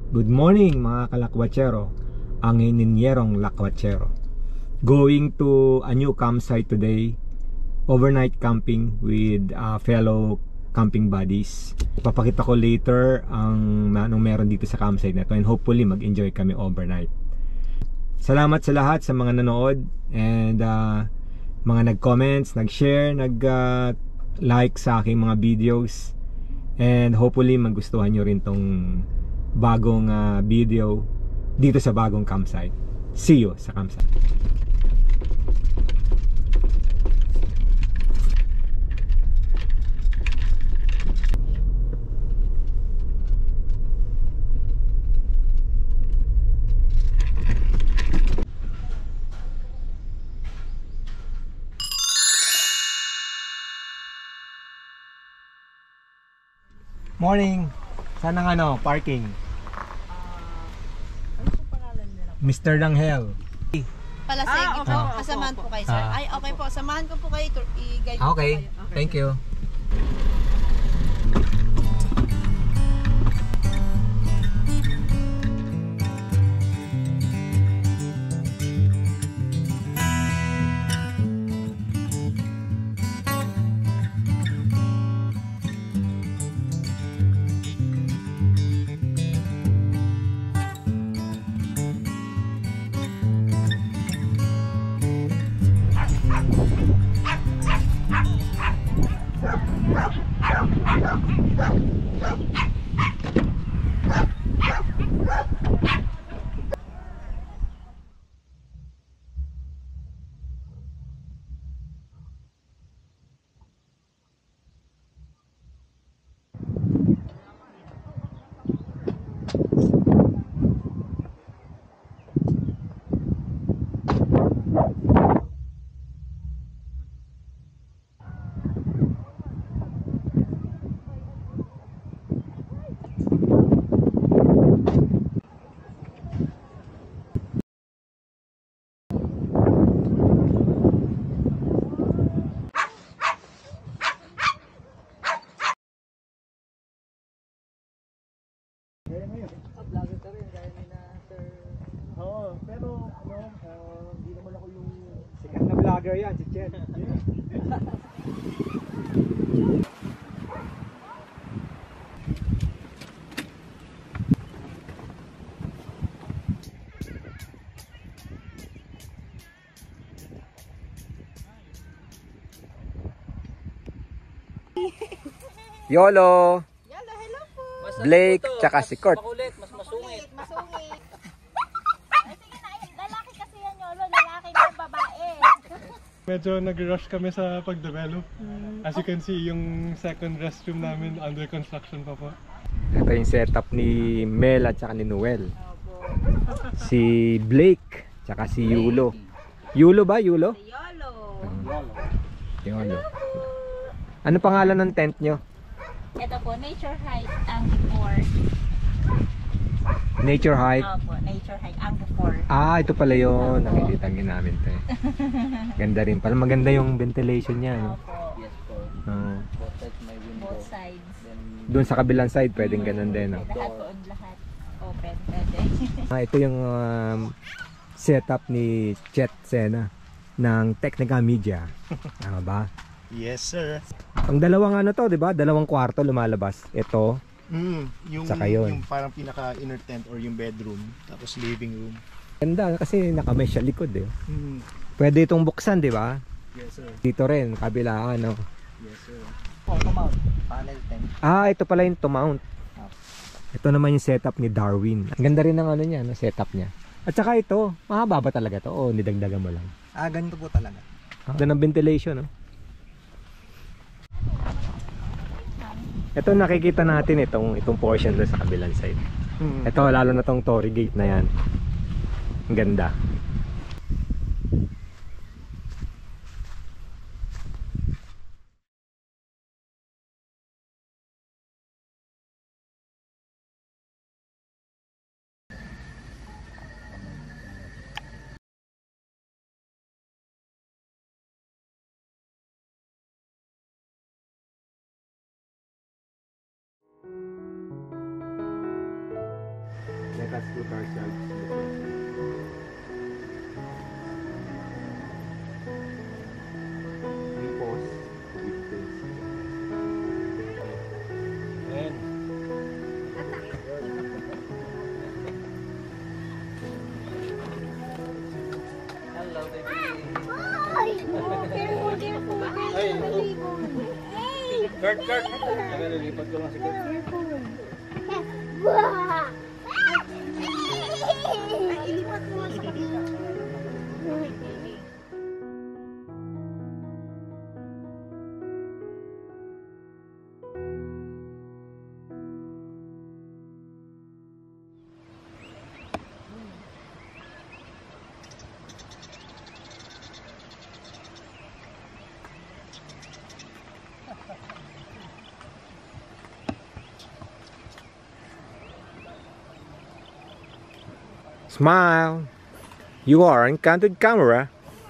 Good morning mga kalakwatsero, AngEnhenyerongLakwatsero. Going to a new campsite today, overnight camping with fellow camping buddies. Papakita ko later anong meron dito sa campsite na to, and hopefully mag-enjoy kami overnight. Salamat sa lahat sa mga nanood and mga nag-comments, nag-share, nag-like sa aking mga videos, and hopefully magustuhan nyo rin tong bagong video dito sa bagong campsite. See you sa campsite. Morning. Saan ang parking? Ano po pangalan nila? Mr. Langhel. Palasegi po. Okay. Kasamahan po kayo, sir. Ay, okay po. Samahan ko po kayo. I-guide po Okay, kayo. thank you. Vlogger ka rin, gaya ni na sir. Oo, pero hindi naman ako yung sikat na vlogger yan, si Chen. YOLO! Yalo, hello po. Blake, tsaka si Kurt. Makulit, mas masungit. Masungit. Sige na, lalaki kasi yan, Yolo. Lalaki na yung babae. Medyo nag-rush kami sa pag-develop. As you can see, yung second restroom namin under construction pa po. Ito yung setup ni Mel at saka ni Noel. Si Blake, tsaka si Yulo. Yulo ba? Yulo? Yolo. Yulo. Ano pangalan ng tent nyo? Ito po, nature hike ang before. Nature hike? Opo, nature hike ang before. Ito pala yun. Nakikita namin ito eh. Ganda rin. Parang maganda yung ventilation niya. No? Opo, Yes po. Both sides may window. both sides. Doon sa kabilang side, pwedeng ganun din. No? Lahat po, lahat. Open, pwede. Ito yung setup ni Chet Sena ng Technica Media. Tama ba? Yes, sir. Ang dalawang to, di ba? Dalawang kwarto lumalabas. Ito. Yung, Saka yun. yung parang pinaka-inner tent or yung bedroom, tapos living room. Ganda kasi nakamesh sa likod eh. Mm. Pwede itong buksan, di ba? Yes, sir. Dito rin, kabilaan. No? Yes, sir. Automount, panel tent. Ito pala yung to mount. Ito naman yung setup ni Darwin. Ang ganda rin ng niya, no, setup niya. At saka ito, mahaba ba talaga to? O nidagdagan mo lang? Ganito po talaga. Ganda ng ventilation, no? Ito nakikita natin itong portion doon sa kabilang side. Ito lalo na tong Torii Gate na yan. Ang ganda. car sides. Repos. And Hello, baby. Ay, careful, careful. Kurt. Lipat ko lang si Kurt. Wah! Ilipat mo sa kabila. smile. You are on candid camera.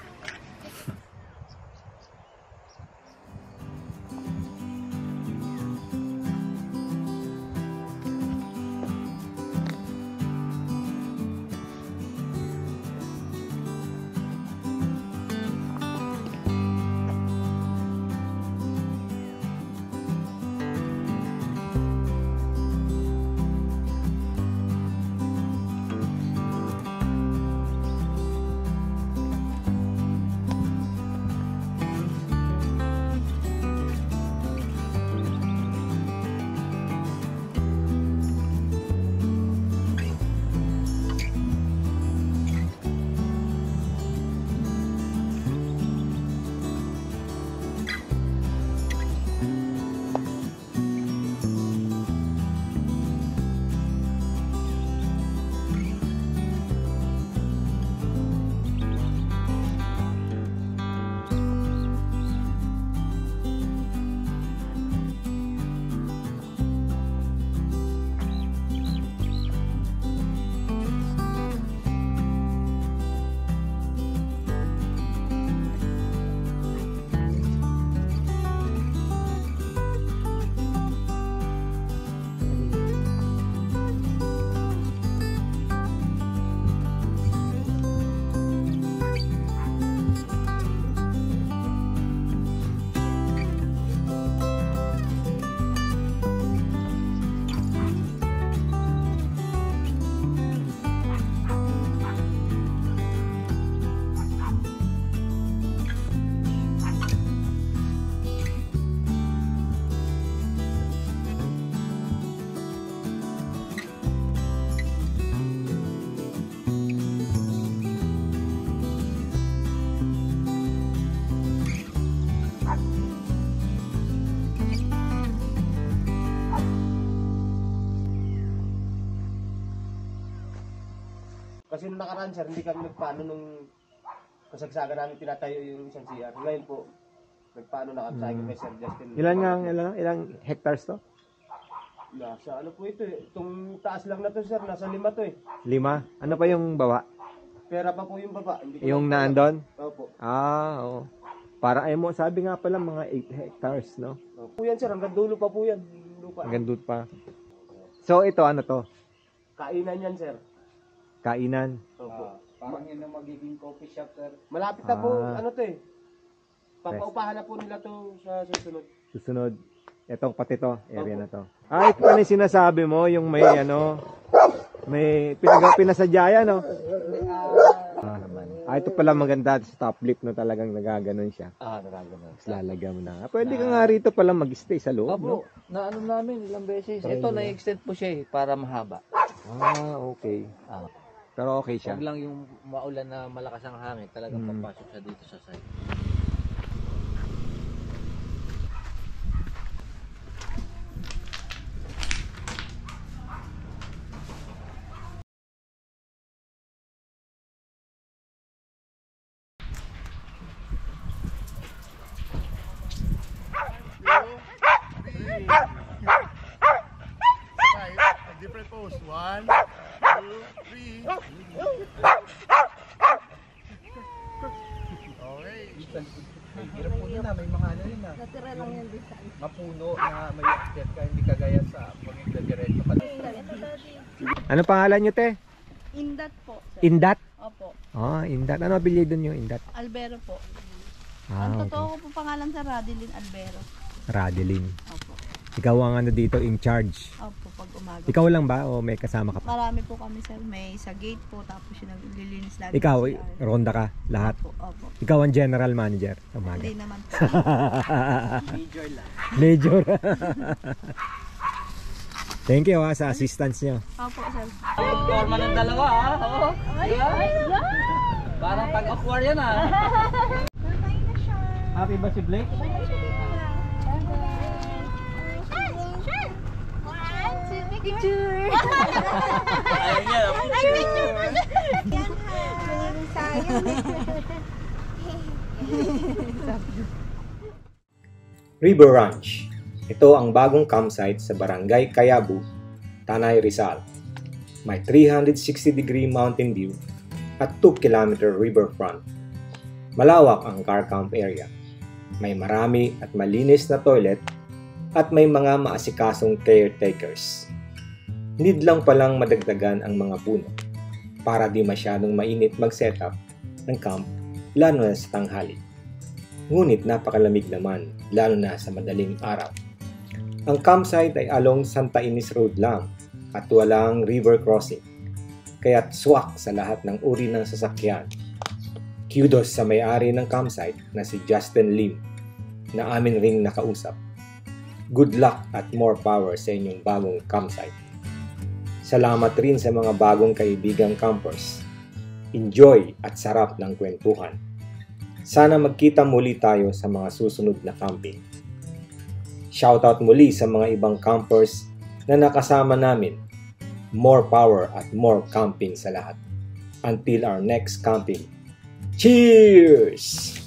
Kasi nung nakaraan sir, hindi kami nagpaano nung kasagsagan namin tinatayo yung isang CR. Ngayon po, nagpaano na kami sa akin kay Sir Justin. Ilang hectares to? Nasa ano po ito eh. Itong taas lang na to sir, nasa 5 to eh. 5? Ano pa yung baba? Pera pa po yung baba. Hindi ko Yung na- naandon? Opo. Ah, oo. Para ay mo, sabi nga pala mga 8 hectares, no? Opo yan sir, hanggang dulo pa po yan. Lupa. Hanggang doon pa. So ito ano to? Kainan yan sir. Kainan. Opo. Parang yun ang magiging coffee shop, sir. Malapit na po, Ah. ano to eh. Papaupahan na po nila to sa susunod. Susunod. Itong pati to, area na to. Ah, ito pala yung sinasabi mo, yung may ano, may pinasadya yan, no? Ah, ito pala maganda sa top lip, no? Talagang nagaganon siya. Nagaganon. Tapos lalagyan mo na. Pwede ka nga rito pala mag-stay sa loob, no? Opo, na ano namin ilang beses. Ito, na-extend po siya eh, para mahaba. Ah, okay. Pero okay siya. Huwag lang yung maulan na malakas ang hangin, talagang papasok siya dito sa side. Different pose. 1, 2, 3. Okay. Hirap po yun na, may mga ano yun na. Natira lang yan din sa mapuno na may akit ka, hindi kagaya sa pagkakadiretso ka. Ano pangalan nyo, te? Indat po. Sir. Indat? Opo. Indat. Ano apelyido nyo, Indat? Albero po. Ang totoo ko po pangalan sa Radilin Albero. Radeline. Opo. Ikaw ang ano dito, in charge. Opo, pag umaga. Ikaw lang ba o may kasama ka pa? Marami po kami sir. May sa gate po, tapos yung naglilinis lagi. Ikaw, ng CR. ronda ka, lahat. Opo. Ikaw ang general manager. Umaga. Hindi naman po. Major lang. Major. Thank you sa assistance nyo. Opo sir. Forma ng dalawa Oo. Parang pag-awkward yan Happy ba si Blake? Picture! Ayun yan. Ay, picture mo siya! Yan ha! River Ranch. Ito ang bagong campsite sa Barangay Cayabu, Tanay, Rizal. May 360-degree mountain view at 2-kilometer riverfront. Malawak ang car camp area. May marami at malinis na toilet at may mga maasikasong caretakers. Need lang palang madagdagan ang mga puno para di masyadong mainit mag-setup ng camp lalo na sa tanghali. Ngunit napakalamig naman lalo na sa madaling araw. Ang campsite ay along Santa Ines Road lang at walang river crossing, kaya't swak sa lahat ng uri ng sasakyan. Kudos sa may-ari ng campsite na si Justin Lim na amin ring nakausap. Good luck at more power sa inyong bagong campsite. Salamat rin sa mga bagong kaibigang campers. Enjoy at sarap ng kwentuhan. Sana magkita muli tayo sa mga susunod na camping. Shoutout muli sa mga ibang campers na nakasama namin. More power at more camping sa lahat. Until our next camping. Cheers!